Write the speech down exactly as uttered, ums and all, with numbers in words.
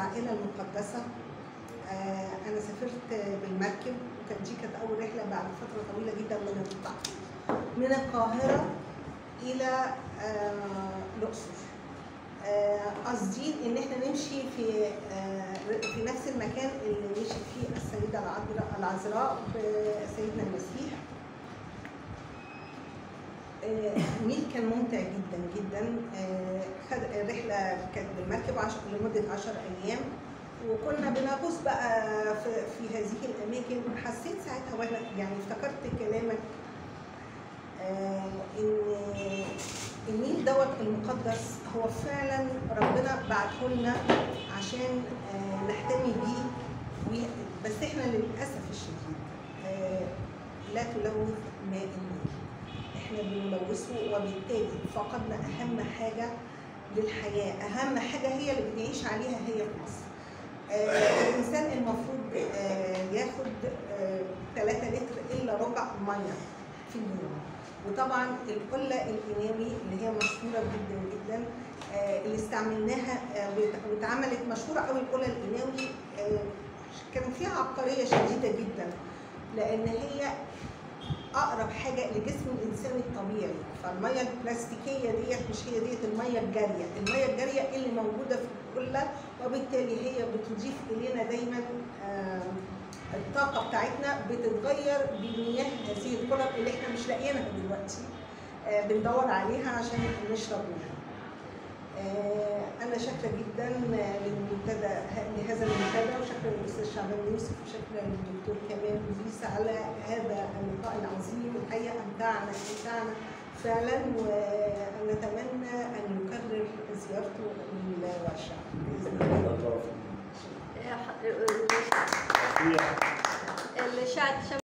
العائلة المقدسة. أنا سافرت بالمركب، وكانت دي كانت أول رحلة بعد فترة طويلة جدا من القطاع من القاهرة إلى الأقصر. قاصدين إن إحنا نمشي في في نفس المكان اللي مشيت فيه السيدة العذراء بسيدنا المسيح. النيل كان ممتع جدا جدا. خد الرحله كانت بالمركب لمده عشر ايام، وكنا بنغوص بقى في, في هذه الاماكن. حسيت ساعتها وانا يعني افتكرت كلامك ان النيل دوت المقدس هو فعلا ربنا بعته لنا عشان نحتمي بيه، بس احنا للاسف الشديد لا تلوث ماء النيل، احنا بنلوثه، وبالتالي فقدنا اهم حاجه للحياه، اهم حاجه هي اللي بنعيش عليها هي في مصر. آه الانسان المفروض آه ياخد ثلاثة لتر الا ربع ميه في اليوم. وطبعا القله القناوي اللي هي مشهوره جدا جدا آه اللي استعملناها آه واتعملت مشهوره قوي القله القناوي، آه كان فيها عبقريه شديده جدا، لان هي اقرب حاجه لجسم الانسان الطبيعي. فالميه البلاستيكيه ديت مش هي ديت الميه الجاريه، الميه الجاريه اللي موجوده في القله، وبالتالي هي بتضيف الينا دايما الطاقه بتاعتنا بتتغير بمياه هذه القلب اللي احنا مش لاقيينها دلوقتي، بندور عليها عشان نشرب منها. أنا شاكرة جدا للمنتدى لهذا المنتدى، وشاكرة للأستاذ شعبان يوسف، وشاكرة للدكتور كمال بوليس على هذا اللقاء العظيم. الحقيقة أمتعنا أمتعنا فعلا، ونتمنى أن يكرر زيارته للورشة بإذن الله.